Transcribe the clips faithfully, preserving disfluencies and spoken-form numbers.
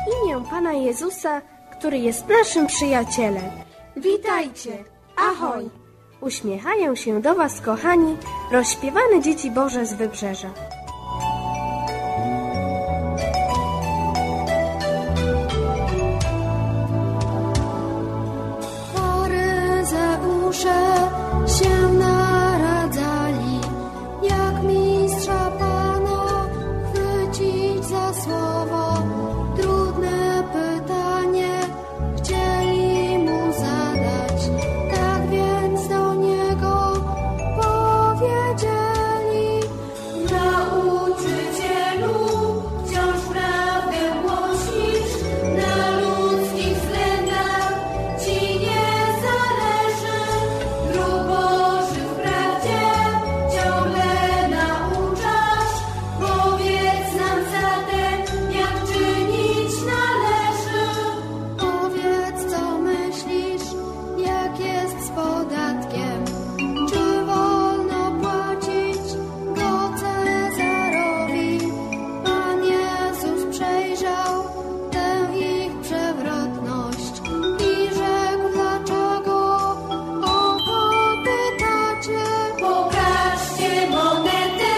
imię Pana Jezusa, który jest naszym przyjacielem. Witajcie! Ahoj! Uśmiechają się do Was, kochani, rozśpiewane dzieci Boże z Wybrzeża. Faryzeusze się naradzali, jak mistrza Pana chwycić za słowo. Trudne pytanie chcieli mu zadać, tak więc do niego powiedzieli: Nauczycielu, wciąż prawdę głosisz, na ludzkich względach ci nie zależy. Dróg Bożych w prawdzie ciągle nauczasz. Powiedz nam zatem, jak czynić należy. Powiedz, co myślisz, jak jest z podatkiem. Czy wolno płacić go Cezarowi? Pan Jezus przejrzał tę ich przewrotność i rzekł: dlaczego o to pytacie? Pokażcie monetę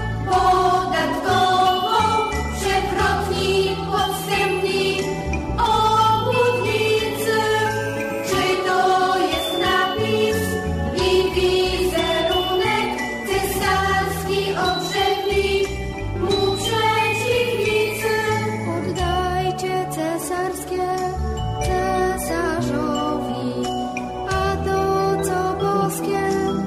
podatkową, przewrotnik, podstępnik, obłudnicy. Czy to jest napis i wizerunek cesarski, odrzekli mu przeciwnicy? Oddajcie cesarskie cesarzowi, a to, co boskie,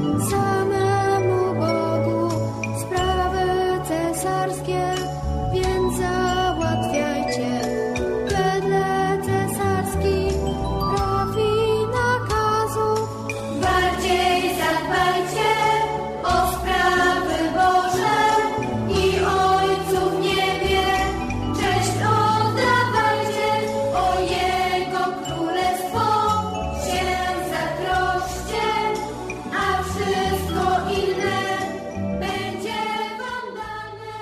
samemu Bogu. Sprawy cesarskie więc załatwiajcie wedle cesarskich praw i nakazów. Bardziej zadbajcie o sprawy Boże i Ojcu w niebie. Cześć oddawajcie, o Jego królestwo się zatroszcie, a wszystko inne będzie wam dane.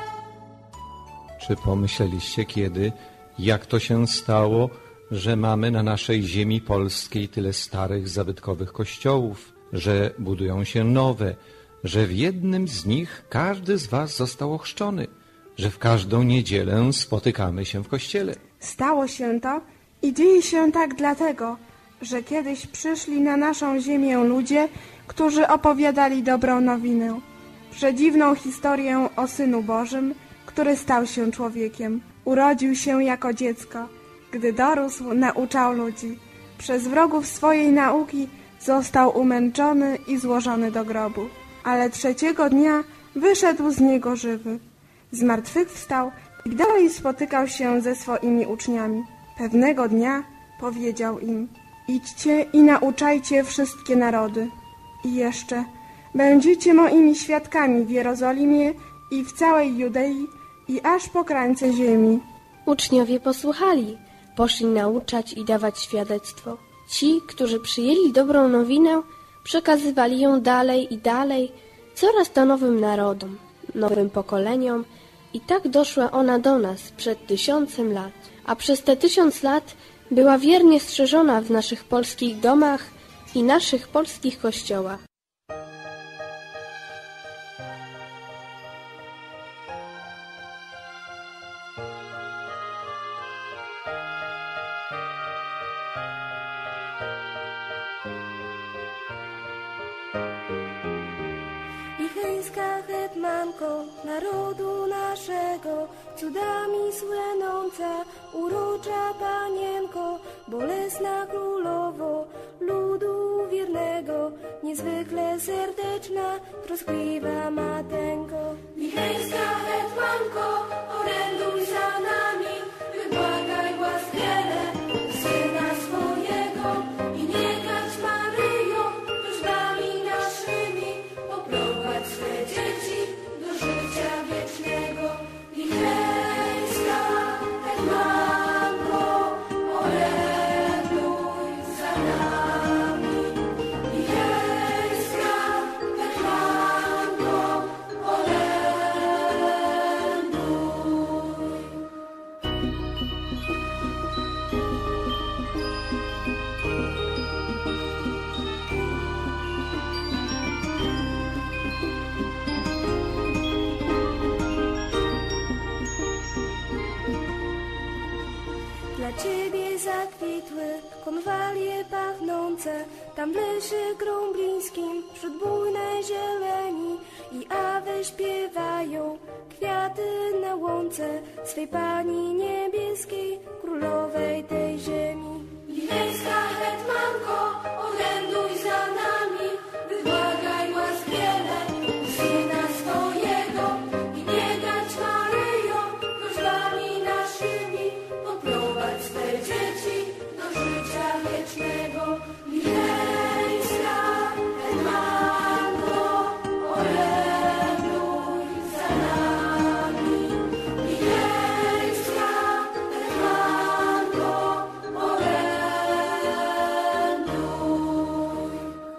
Czy pomyśleliście kiedy, jak to się stało, że mamy na naszej ziemi polskiej tyle starych, zabytkowych kościołów, że budują się nowe, że w jednym z nich każdy z was został ochrzczony, że w każdą niedzielę spotykamy się w kościele? Stało się to i dzieje się tak dlatego, że kiedyś przyszli na naszą ziemię ludzie, którzy opowiadali dobrą nowinę, przedziwną historię o Synu Bożym, który stał się człowiekiem. Urodził się jako dziecko. Gdy dorósł, nauczał ludzi. Przez wrogów swojej nauki został umęczony i złożony do grobu. Ale trzeciego dnia wyszedł z niego żywy. Zmartwychwstał i dalej spotykał się ze swoimi uczniami. Pewnego dnia powiedział im: idźcie i nauczajcie wszystkie narody. I jeszcze: będziecie moimi świadkami w Jerozolimie i w całej Judei i aż po krańce ziemi. Uczniowie posłuchali, poszli nauczać i dawać świadectwo. Ci, którzy przyjęli dobrą nowinę, przekazywali ją dalej i dalej, coraz to nowym narodom, nowym pokoleniom, i tak doszła ona do nas przed tysiącem lat. A przez te tysiąc lat była wiernie strzeżona w naszych polskich domach i naszych polskich kościołach. Micheńska hetmanko narodu naszego, cudami słynąca, urocza panienko, bolesna królowo ludu wiernego, niezwykle serdeczna, troskliwa mateńko. Micheńska hetmanko, oręduj za nami, wybłagaj łaskiele Syna swojego i nie karć Maryjo wróżbami naszymi, poprowadź swe dzieci do życia wiecznego. Micheńska hetmanko, oręduj za nami. Micheńska hetmanko, oręduj ciebie zakwitły konwalie pachnące, tam w lesie grąblińskim wśród bujnej zieleni i awy śpiewają kwiaty na łące swej Pani niebieskiej, królowej tej ziemi. Wileńska hetmanko, oręduj za nami, wybłagaj łask wiele Syna swojego i biegać Maryjo, prośbami naszymi poprowadź swe dzieci do życia wiecznego. Wileńska hetmanko, oręduj za nami. Wileńska hetmanko, oręduj.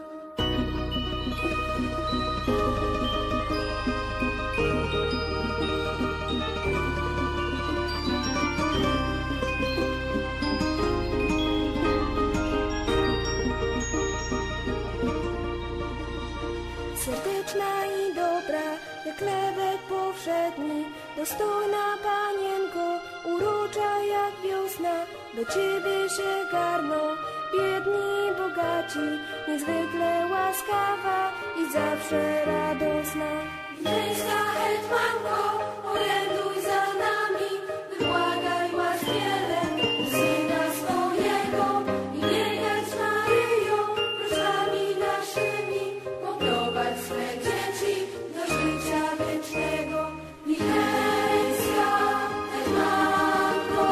Serdeczna i dobra, jak lewek powszedni, dostojna Panienko, urocza jak wiosna, do Ciebie się garną biedni i bogaci, niezwykle łaskawa i zawsze radosna. Wileńska hetmanko, oręduj za nami, wybłagaj łask wiele Syna swojego i biegać Maryjo, prośbami naszymi poprowadź swe dzieci do życia wiecznego. Wileńska hetmanko,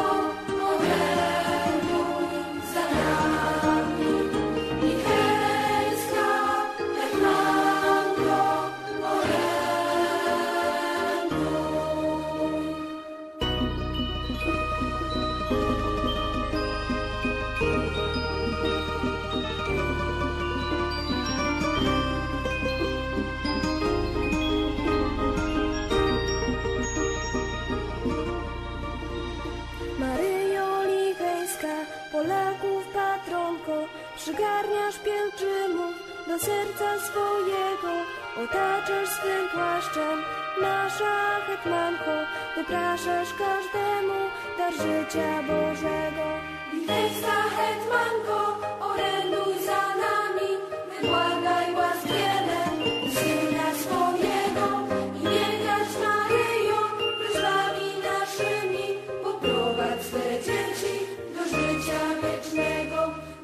oręduj za nami. Wileńska hetmanko, oręduj. Maryjo Licheńska, Polaków patronko, przygarniasz pielgrzymów do serca swojego, otaczasz swym płaszczem nasza hetmanko, wypraszasz każdemu dar życia Bożego. Wileńska hetmanko, oręduj za nami, wybłagaj łask wiele Syna swojego i biegać Maryjo, prośbami naszymi poprowadź swe dzieci do życia wiecznego.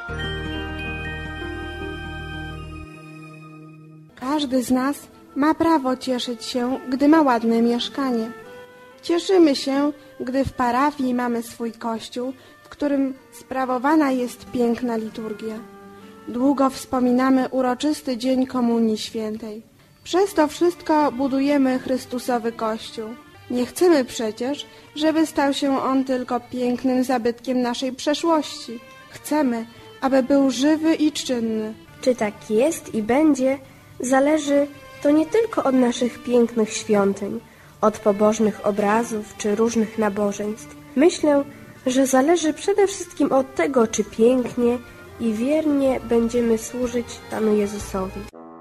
Każdy z nas ma prawo cieszyć się, gdy ma ładne mieszkanie. Cieszymy się, gdy w parafii mamy swój kościół, w którym sprawowana jest piękna liturgia. Długo wspominamy uroczysty dzień Komunii Świętej. Przez to wszystko budujemy Chrystusowy Kościół. Nie chcemy przecież, żeby stał się on tylko pięknym zabytkiem naszej przeszłości. Chcemy, aby był żywy i czynny. Czy tak jest i będzie, zależy to nie tylko od naszych pięknych świątyń, od pobożnych obrazów czy różnych nabożeństw. Myślę, że zależy przede wszystkim od tego, czy pięknie i wiernie będziemy służyć Panu Jezusowi.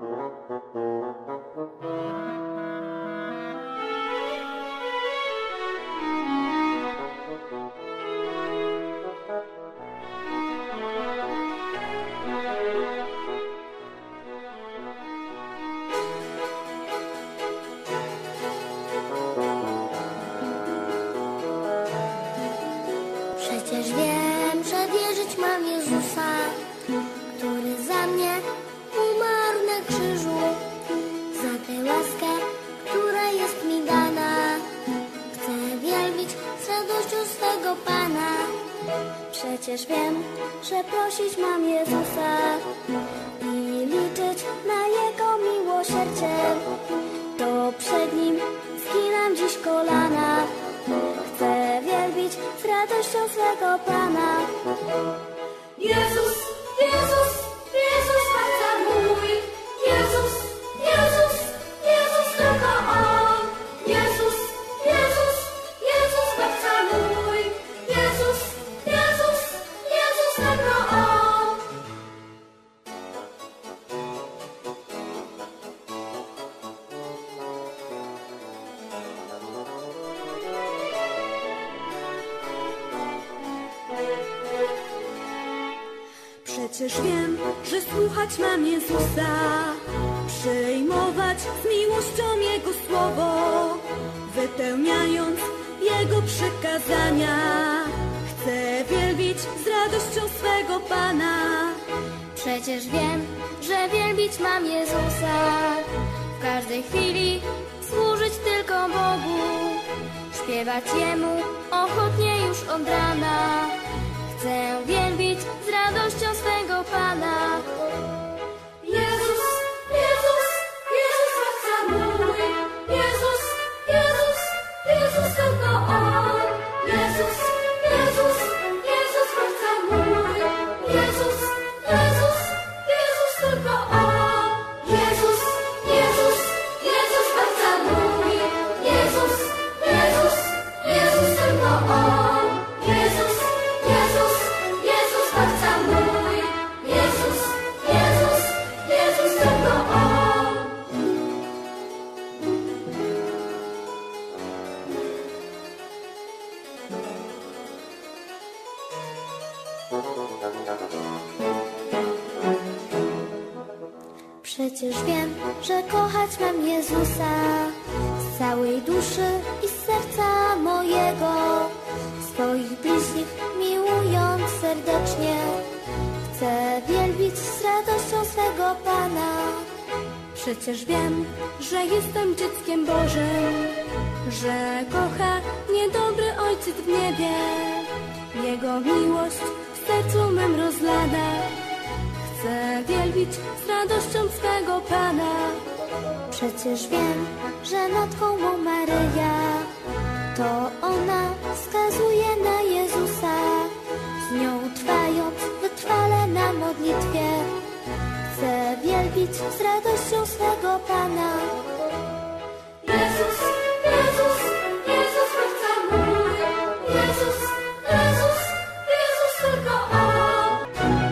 Przecież wiem, że wierzyć mam Jezusa, który za mnie umarł na krzyżu. Za tę łaskę, która jest mi dana, chcę wielbić z radością swego Pana. Przecież wiem, że prosić mam Jezusa i liczyć na Jego miłosierdzie. To przed Nim zginam dziś kolana, chcę wielbić z radością swego Pana. Jezus, Jezus, Jezus, Zbawca mój. Jezus, Jezus, Jezus, tylko On. Jezus, Jezus, Jezus, Zbawca mój. Jezus, Jezus, Jezus, tylko On. Przecież wiem, że słuchać mam Jezusa, przyjmować z miłością Jego słowo, wypełniając Jego przykazania. Chcę wielbić z radością swego Pana. Przecież wiem, że wielbić mam Jezusa, w każdej chwili służyć tylko Bogu, śpiewać Jemu ochotnie już od rana. Chcę wielbić z radością swego Pana. Jezus, Jezus, Jezus Zbawca mój, Jezus, Jezus, Jezus tylko On. Jezus, Jezus, Jezus Zbawca mój, Jezus, Jezus, Jezus tylko On. Jezus, Jezus, Jezus Zbawca mój, Jezus, Jezus, Jezus tylko On. Jezus, Jezus, Jezus Zbawca mój, Jezus, Jezus, Jezus tylko On. Przecież wiem, że kochać mam Jezusa z całej duszy i z serca mojego, swoich bliźnich miłując serdecznie. Chcę wielbić z radością swego Pana. Przecież wiem, że jestem dzieckiem Bożym, że kocha mnie dobry Ojciec w niebie. Jego miłość w sercu mym rozlana. Chcę wielbić z radością swego Pana. Przecież wiem, że matką mą Maryja, to ona wskazuje na Jezusa, z nią trwając wytrwale na modlitwie. Chcę wielbić z radością swego Pana. Jezus, Jezus, Jezus Zbawca mój, Jezus, Jezus, Jezus tylko On.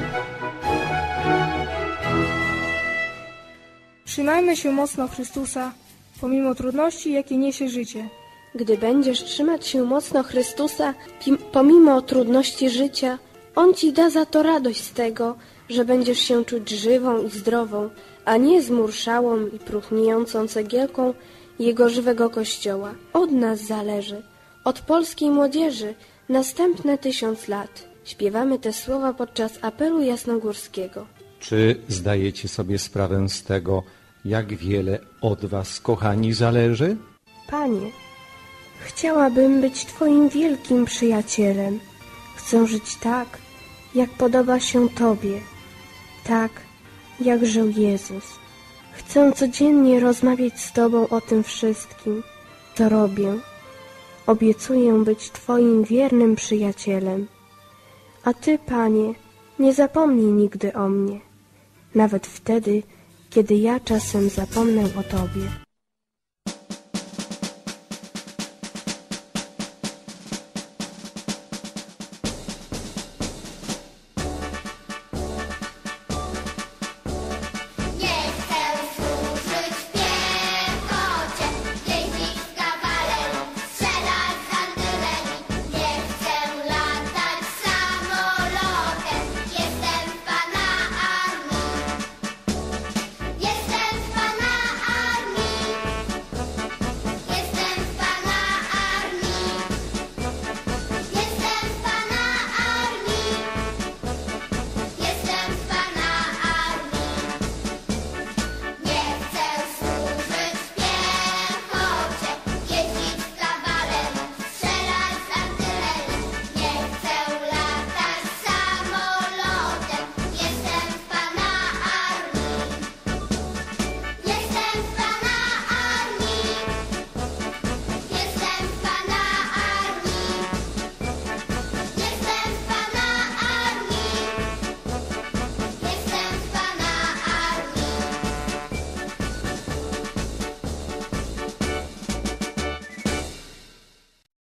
Trzymajmy się mocno Chrystusa, pomimo trudności, jakie niesie życie. Gdy będziesz trzymać się mocno Chrystusa, pim- pomimo trudności życia, On ci da za to radość z tego, że będziesz się czuć żywą i zdrową, a nie zmurszałą i próchniejącą cegiełką Jego żywego Kościoła. Od nas zależy, od polskiej młodzieży, następne tysiąc lat. Śpiewamy te słowa podczas apelu jasnogórskiego. Czy zdajecie sobie sprawę z tego, jak wiele od was, kochani, zależy? Panie, chciałabym być Twoim wielkim przyjacielem. Chcę żyć tak, jak podoba się Tobie, tak, jak żył Jezus. Chcę codziennie rozmawiać z Tobą o tym wszystkim, co robię. Obiecuję być Twoim wiernym przyjacielem. A Ty, Panie, nie zapomnij nigdy o mnie, nawet wtedy, kiedy ja czasem zapomnę o Tobie.